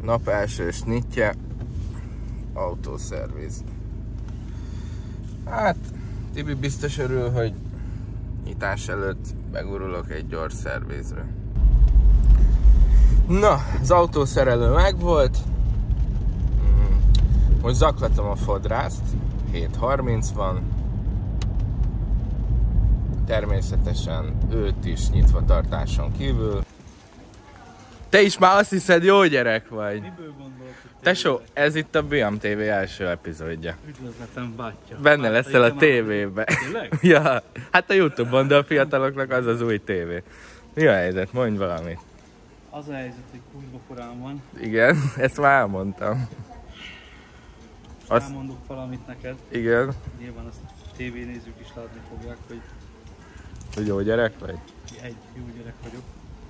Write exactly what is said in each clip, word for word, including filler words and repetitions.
Nap első snitje, autószerviz. Hát, Tibi biztos örül, hogy nyitás előtt begurulok egy gyors szervizre. Na, az autószerelő megvolt. Most zaklatom a fodrászt. hét harminc van. Természetesen őt is nyitva tartáson kívül. Te is már azt hiszed, jó gyerek vagy. Miből gondolod? Tesó, ez itt a bé em té vé első epizódja. Üdvözletem, bátyja. Benne leszel a tévében. Tényleg? Ja, hát a Youtube-on, de a fiataloknak az az új tévé. Mi a helyzet? Mondj valamit. Az a helyzet, hogy kurva korán van. Igen, ezt már elmondtam. Azt... Elmondok valamit neked. Igen. Nyilván azt tévénézők is látni fogják, hogy... Hogy jó gyerek vagy? Egy jó gyerek vagyok.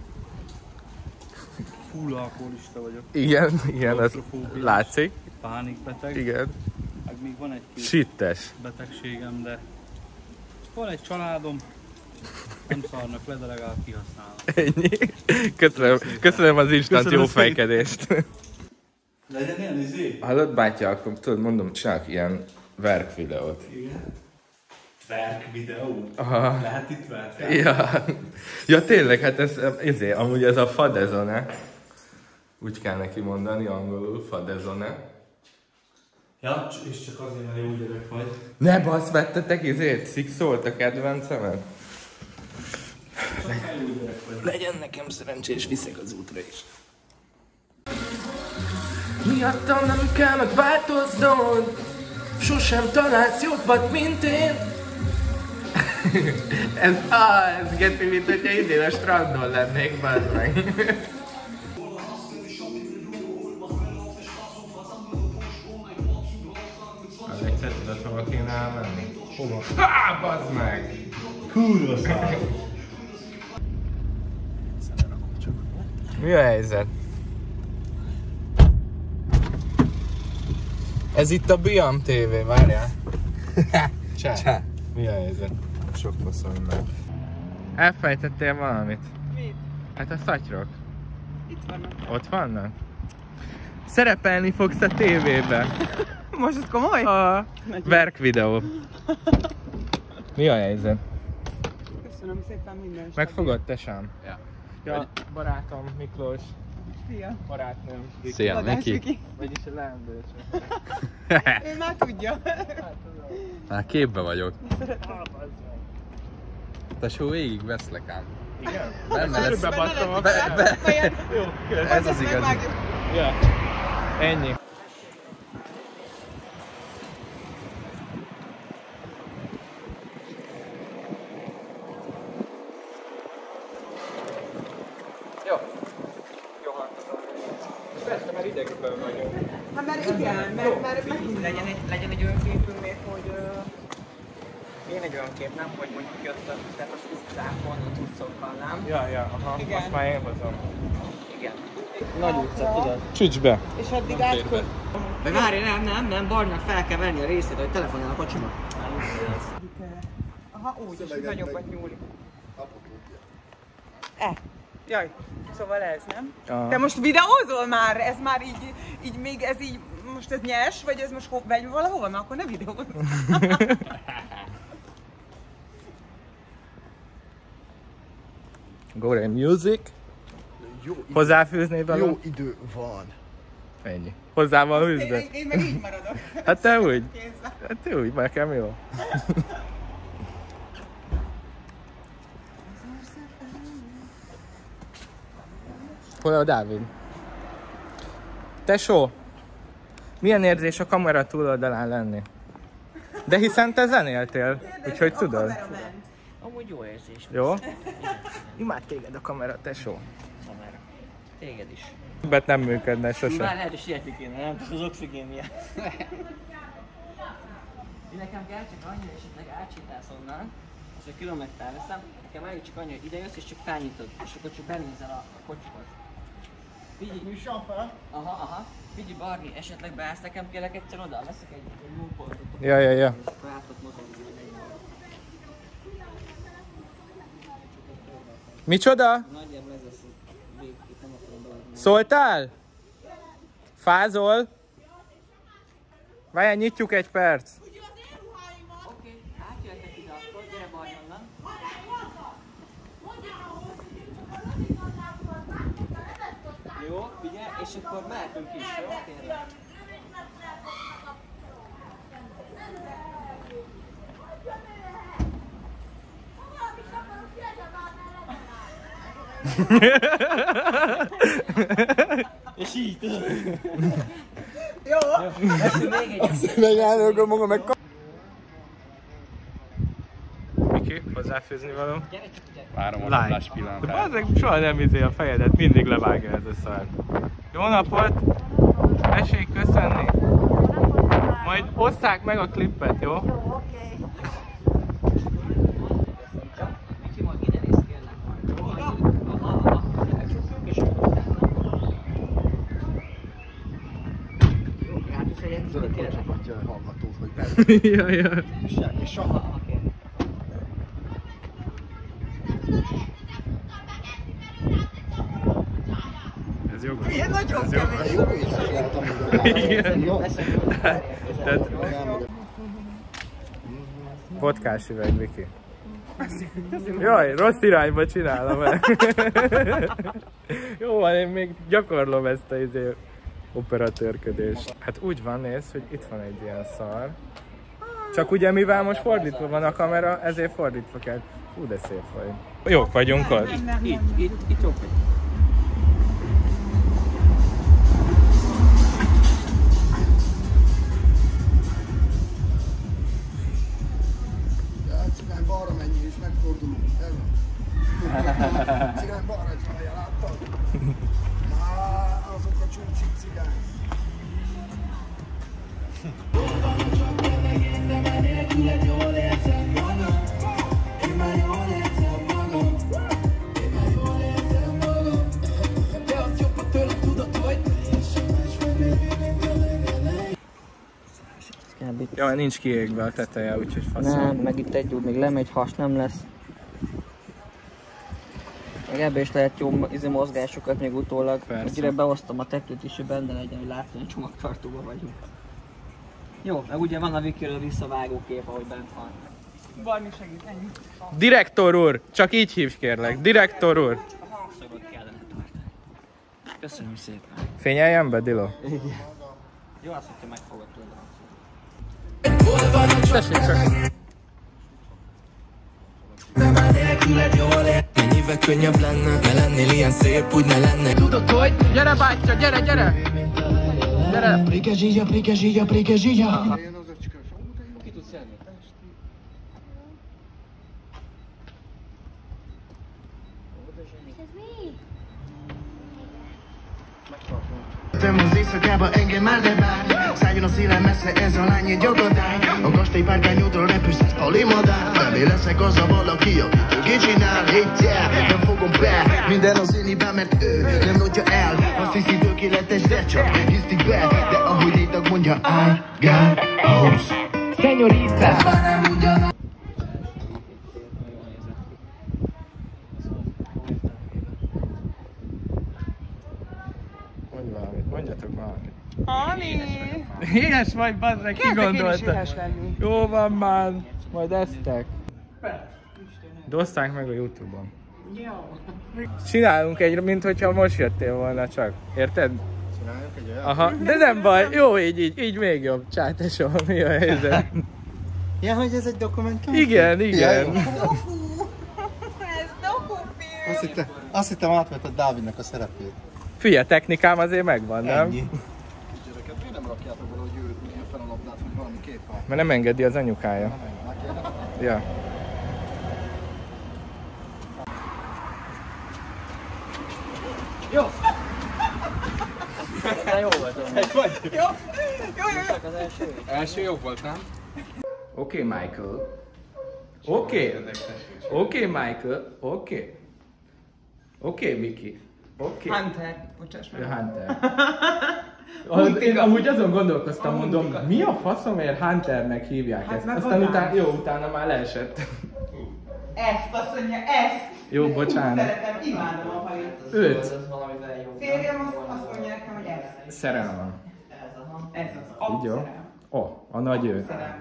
Full alkoholista vagyok. Igen, igen, az látszik. Pánikbeteg. Igen. Meg még van egy két Sittes. betegségem, de van egy családom, nem szarnak le, de legalább kihasználom. Ennyi. Köszönöm, köszönöm az instant Köszönöm jó szépen. fejkedést. Legyen ilyen izé? Hallod, bátya, akkor tudod, mondom, csinálok ilyen verk videót. Igen. Verk videó? Aha. Lehet itt verk? Ja. Ja, tényleg, hát ez, ez, amúgy ez a fadezone. Úgy kell neki mondani, angolul, fadezone. Ja, és csak azért, mert jó gyerek vagy. Ne basz, vettetek izét? Six-Soul a kedvencemet? Csak jó gyerek vagy. Legyen nekem szerencsés, viszek az útra is. Miattam nem kell megváltoznod, sosem találsz jobbat, mint én. ez, ah, ez geci, mint hogyha idén a strandon lennék, bazd meg. Az egy te tudod, hova kéne elmenni? Hova? Há, bazd meg! Kurva szár! Mi a helyzet? Ez itt a bé em té vé, várjál. Csá. Csá. Mi a helyzet? Sok faszom meg. Elfejtettél valamit? Mit? Hát a szatyrok. Itt vannak. Ott vannak? Szerepelni fogsz a tévébe. Most ez komoly? A verk videó. Mi a helyzet? Köszönöm szépen minden. Megfogod, tesám? Ja. Ja, barátom Miklós. Szia. Barátnőm. Viki. Szia, Vadás neki. Viki. Vagyis a leendő. Ő már tudja. Már képbe vagyok. Tesó, végig veszlek ám. Igen? Benne lesz. Körülbe basztam a Be, be. Jó, Ez az igazi. Ja. Ennyi. Jó. Jó, persze, mert idegben vagyok. Hát mert igen, mert, mert meg legyen egy, legyen egy olyan képünk még, hogy uh, én egy olyan kép, nem? Hogy mondjuk jött a tehát az utcákon, a cuccokkal, nem? Ja, ja, aha. Igen. Azt már én hozom. Igen. Nagy utca, tudod? Csücs be. És addig átköt. De várj, nem, nem, nem, Barnak fel kell venni a részét, hogy telefonál a kocsiba. Aha, úgy is, hogy nagyobbat nyúlik. E. Jaj, szóval ez, nem? Aha. Te most videózol már? Ez már így, így még ez így, most ez nyers, vagy ez most megy valahova? Mert akkor ne videózz. Gore Music. Hozzáfűznél vele? Jó idő van. Ennyi. Hozzá van Én, hűzve? én, én meg így maradok. Hát te úgy? Kézzel. Hát te úgy, nekem jó. Hol a Dávid? Tesó, milyen érzés a kamera túloldalán lenni? De hiszen te zenéltél, úgyhogy A tudod. kamera ment. Amúgy jó érzés. Jó? Imád téged a kamera, tesó. Szamára. Téged is. Többet nem működne Már sose. lehet, hogy sietni kéne, nem? Az oxigén miatt. Nekem kell csak annyi, esetleg átsétálsz onnan, azt a kilométer veszem, nekem elég csak annyi, hogy ide jössz és csak felnyitod, és akkor csak benézel a, a kocsihoz. Figyelj! Nyisson fel! Aha, aha. Figyelj, Barni, esetleg beállsz, nekem kérlek egyszer oda, veszek egy, egy múlpontot. Ja, ja, ja. Akkor át ott mozogni, hogy egy Micsoda? nagyjából ez lesz a végkép, nem akarom beadni. Szóltál? Fázol? Várjál, nyitjuk egy perc. Oké, átjöhetek ide akkor, gyere bal onnan. Jó, figyelj, és akkor mehetünk is, jó? Tényleg. És így tudod. Jó! Ezt még egy. Megállok magam meg. Miki, hozzáfőzni való? Gyere csak, gyere. Várom a roblás pillanatát. De bazzeg, soha nem izé a fejedet, mindig levágja ez a szar. Jó napot! Tessék köszönni! Majd osszák meg a klippet, jó? Jó, oké. Miki, majd ide néz kérlek. Jó, aha, aha. És akkor jó, hát is egyet tudod kérlek. Hallgatót, hogy persze. Ja, ja. És soha, ha kérlek. Ez jó. Ilyen nagyon kemény. Jó, én is láttam, Igen. Jó, leszek jó. Tehát... Vodkás üveg, Viki. Jaj, rossz irányba csinálom el. Jó van, én még gyakorlom ezt a izé, operatőrködést. Hát úgy van, nézd, hogy itt van egy ilyen szar. Csak ugye mivel most fordítva van a kamera, ezért fordítva kell. Hú, de szép vagy. Jók vagyunk ott. Itt, itt, itt jó. Cigány balra menjél és megfordulunk. Cigány balra csinálja, láttad? Á, azok a csúcsik cigány. Ja, nincs kiégve a teteje, úgyhogy faszom. Nem, meg itt egy út még lemegy, has nem lesz. Meg ebbe is lehet jó izé mozgásokat még utólag. Ide behoztam a tetőt is, hogy benne legyen, hogy látni, hogy csomagtartóban vagyunk. Jó, meg ugye van a Vikiről visszavágó kép, ahogy bent van. Barni segít, ennyi. Direktor úr! Csak így hívj kérlek, direktor úr! A hangszagot kellene tartani. Köszönöm szépen. Fényeljen be, Dilo? Jó az, hogyha megfogod tőle a hangszagot. Tessék csak! Mennyivel könnyebb lenne, ne lennél ilyen szép, úgy ne lenne. Tudod, hogy? Gyere bátyja, gyere, gyere! Gyere! Prike zsíja, prike zsíja, prike zsíja. Ki tudsz jönni? Tem az éjszakába engem már ne várj. Szálljon a szélen messze ez a lány egy agadály. A kastély párkányútról repülsz, ez palimadár. Felé leszek az a valaki, aki kicsinál. Héttel, nem fogom be minden az én hibám, mert ő nem notja el. Azt hiszi tökéletes, de csak hisztik be. De ahogy létag mondja, I got hoes. Señorita. Mondj valamit, mondjatok valamit. Ani! Éhes vagy, bazzeg, ki Kezdek én is gondolta? éhes lenni. Jó van már, majd esztek. De osszák meg a Youtube-on. Jó. Csinálunk egy, mint hogyha most jöttél volna csak. Érted? Csináljunk egy olyan? Aha, de nem baj, jó így, így, így még jobb. Csátesom, mi a helyzet? Ja, hogy ez egy dokumentum? Igen, igen. Doku! Ez dokufilm! Azt hittem, azt hittem átvetted Dávidnak a szerepét. Figyelj, technikám azért megvan, nem? Ennyi. Gyerekek, miért nem rakjátok valahogy őt ilyen fel a labdát, hogy valami kép van? Mert nem engedi az anyukája. Ja. Jó! De jó volt. Egy vagy? Jó, jó, jó. Csak az első. Első jobb volt, nem? Oké, okay, Michael. Oké. Okay. Oké, okay, Michael. Oké. Okay. Oké, okay, Miki. Oké. Okay. Hunter. Bocsáss meg. Ja, Hunter. Én amúgy azon gondolkoztam, mondom, mi a faszomért Hunternek hívják ezt? Aztán utána, jó, utána már leesett. Ezt, azt mondja, ezt! Jó, bocsánat. Szeretem, imádom a halit. Őt. Ez valamivel jó. Férjem azt, azt mondja nekem, hogy ezt. szerelem. Ez az, ez az. Így jó? Ó, a nagy ő.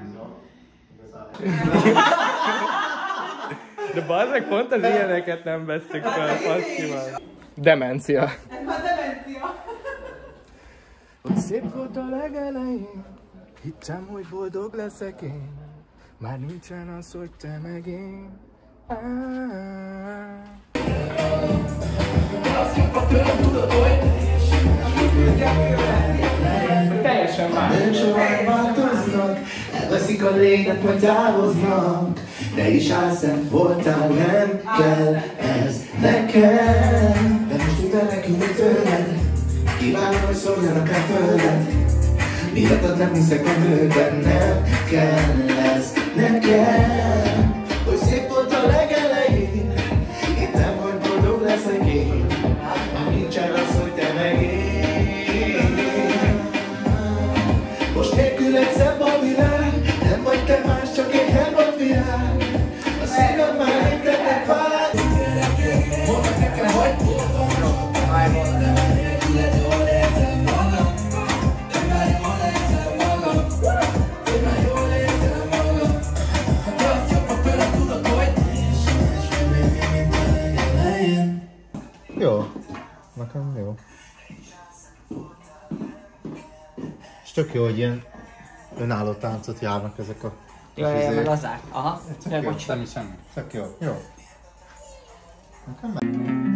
De bazzeg, pont az ilyeneket nem veszük fel, passzívan. Demencia. Ez már demencia. Hogy szép volt a legelején, hittem, hogy boldog leszek én. Már nincsen az, hogy te meg én. Ah. Teljesen más. Soha változnak, elveszik a lényet, majd távoznak. De is álszent voltál, nem kell ez nekem. De most minden nekünk tőled, kívánom, hogy szóljanak el földet. Miattad nem hiszek a nőben, nem kell ez nekem. Hogy szép volt a legelején, hittem, hogy boldog leszek én. Már nincsen az, hogy te meg én. Most nélküled szebb a világ, nem vagy te más, csak egy hervad virág. A szíved már engednek vágy. Mondd nekem, hogy hol van nélküled jól érzem magam. Én már jól érzem magam. Én már jól érzem magam. De azt jobb a tőlem tudod, hogy és még mint a legelején. Jó, nekem jó. És tök jó, hogy ilyen önálló táncot járnak ezek a Jaj, jaj, meg lazák. Aha. Tök Jaj, jó. bocs. Semmi, semmi. Tök jó. Jó. Nekem meg.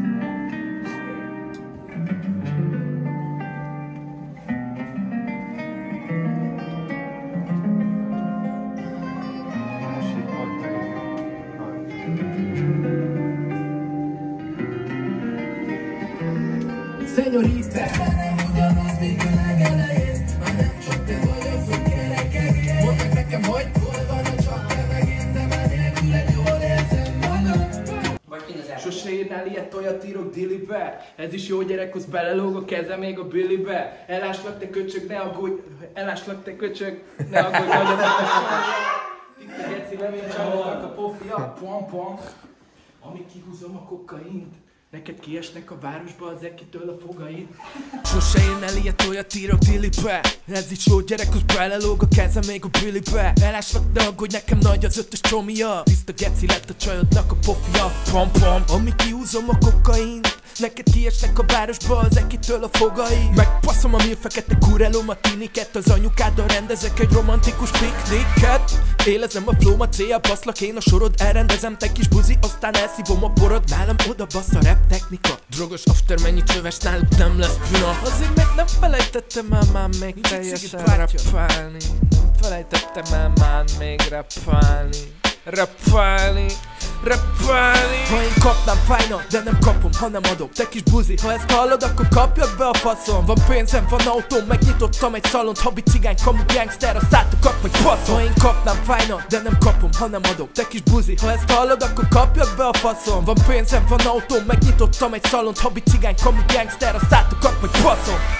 Señorita, nem ugyanaz, mint a legelején. Már nem csak te vagy az, hogy kerekegjen. Mondd meg nekem, hogy hol van a csak te megint. De már nélküled jól érzem magam. Vagy ki az első? Sose írnál ilyet, olyat írok dilibe. Ez is jó gyerek, az belelóg a keze még a billibe. Eláslak te köcsög, ne aggódj. Eláslak te köcsög, ne aggódj, nagy az a tiszta geci, levény csalódnak a pofia. Pom, pom. Amíg kihúzom a kokaint, neked kiesnek a városba az ekitől a fogaid. Sose írnál ilyet, olyat írok dilibe. Ez is jó gyerek, az belelóg a keze még a billibe. Eláslak, ne aggódj, nekem nagy az ötös csomia. Tiszta geci lett a csajodnak a pofia. Pom, pom. Amíg kihúzom a kokaint, neked kiesnek a városba az ekitől a fogai. Megpasszom a mérfekete kurelom a tiniket. Az anyukáddal rendezek egy romantikus pikniket. Élezem a flómat, célja baszlak én a sorod. Elrendezem te kis buzi, aztán elszívom a porod. Nálam oda bassz a rap technika. Drogos after, mennyi csöves, náluk nem lesz pina. Azért még nem felejtettem el már még teljesen rappálni. Nem felejtettem el már még rappálni. Rappálni, rappálni. Ha én kapnám, fájna, de nem kapom, ha nem adok. Te kis buzi, ha ezt hallod, akkor kapjad be a faszom. Van pénzem, van autóm, megnyitottam egy szalont. Habi cigány, kamu gangster, a szátokat meg faszom. Ha én kapnám, fájna, de nem kapom, ha nem adok. Te kis buzi, ha ezt hallod, akkor kapjad be a faszom. Van pénzem, van autóm, megnyitottam egy szalont. Habi cigány, kamu gangster, a szátokat meg faszom.